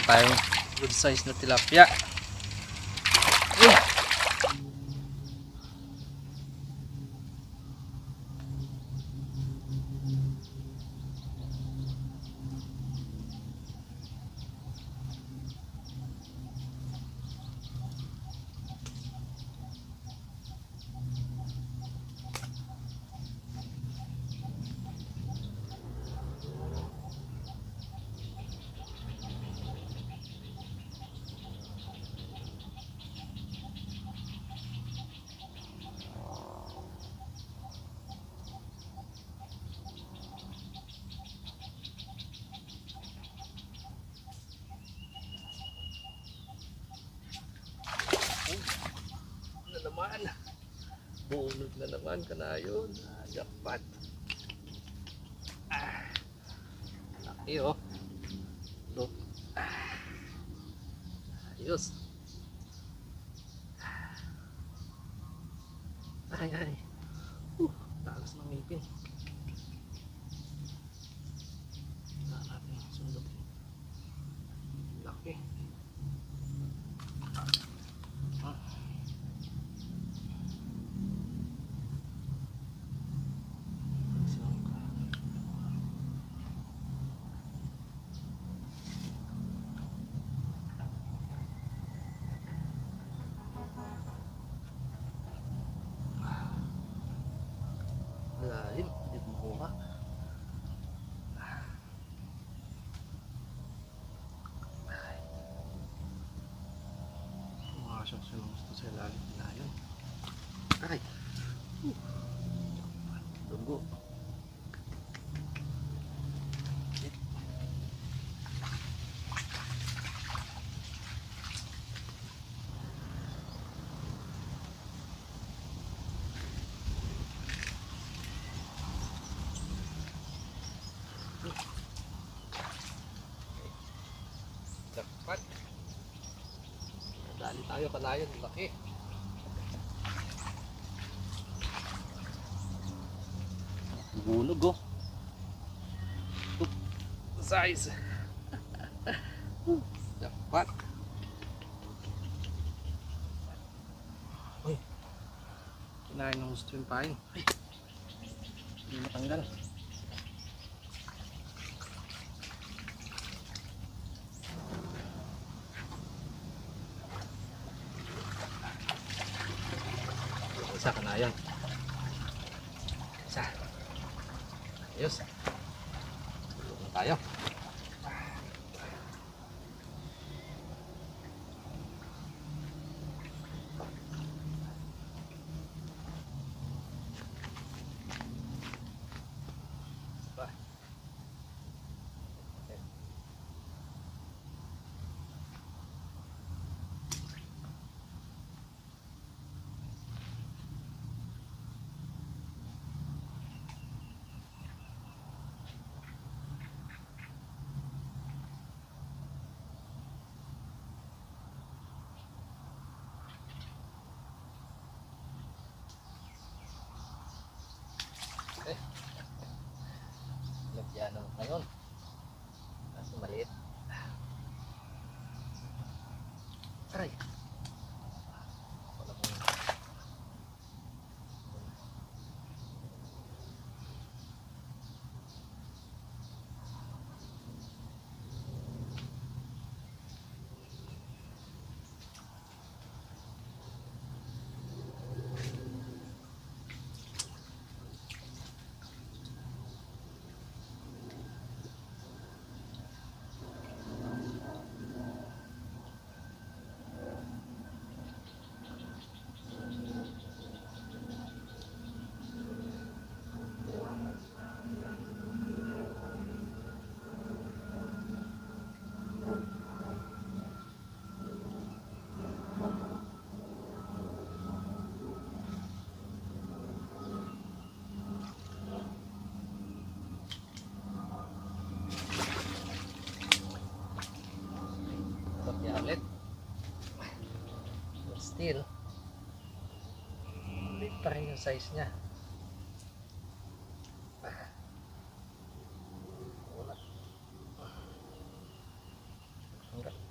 tayong good size na tilapia. Naman bunod na naman kanayon. Jackpot. Laki oh. Look. Ayos. Ay. Talas ng ngipin. Natin sundutin. Laki. Lalim, hindi ko makuha. Makasyak siya lang gusto sa lalim na yun. Ay! Dugo. Jackpot. Dali tayo kanayon, laki. Bunog oh. Size. Jackpot. Uy. Kinain ng gusto yung pain. Ay. Hindi matanggal. Isa kanayon. Isa. Ayos. Tulog na tayo. Lagyan naman ngayon. Kaso maliit. Aray. Wala kong still maliit pa rin yung size niya. Wala.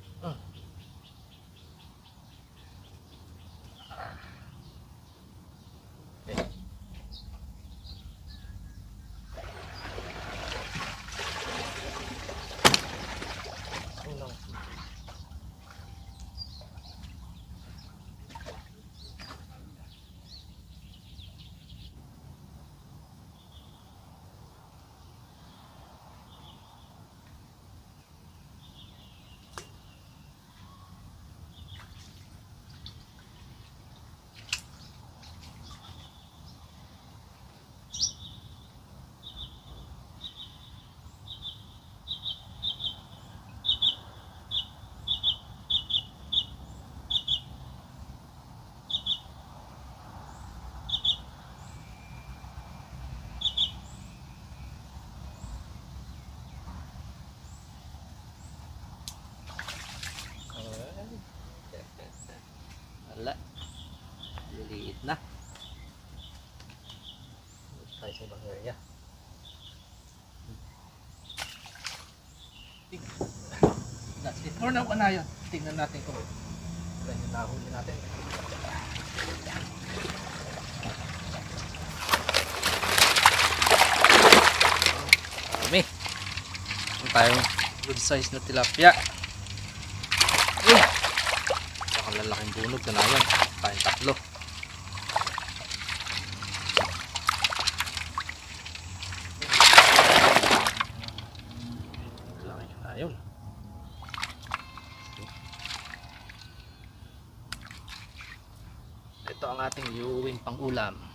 Wala. Liliit na. Tayo sa ibang area. That's it for now, Anayon. Tingnan natin kung ilan yung nahuli natin. Dami. Meron tayong good size na tilapia. Uy! Baka lalaking bunog na yan. Tayong tatlo. Laki na yun. Ito ang ating iuwing pang ulam.